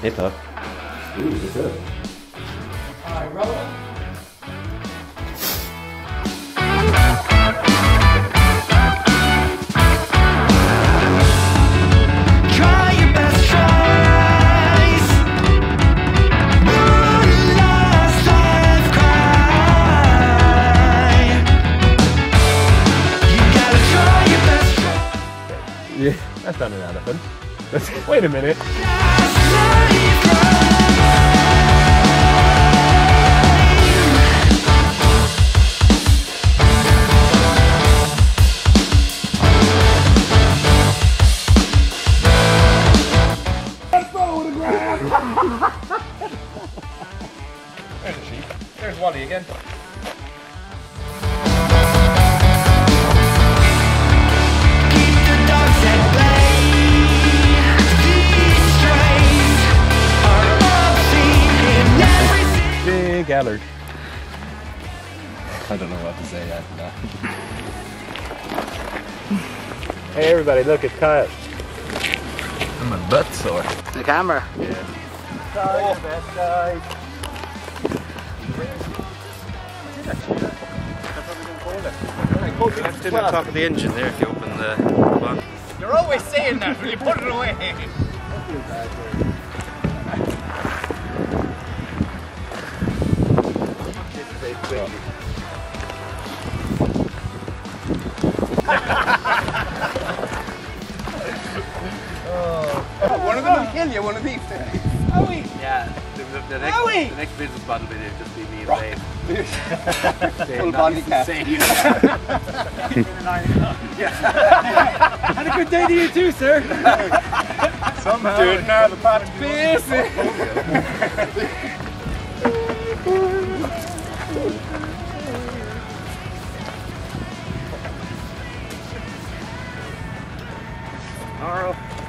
Hit up. Ooh, that's it. Alright, roll it. Try your best tries. One last time cry. You gotta try your best try. Yeah, that's not an elephant. Wait a minute. There's a sheep. There's Wally again. Big Allard. I don't know what to say after that. Hey everybody, look, it's Kyle. And my butt's sore. The camera. Yeah. Kyle, best guy. Left in the top of the engine there if you open the one. You're always saying that when you put it away. One of them will kill you, one of these days. Yeah, the next business model will just be me and Dave. Full body cap. Had a good day to you too, sir. Somehow. Dude, now the pot's busy. Tomorrow.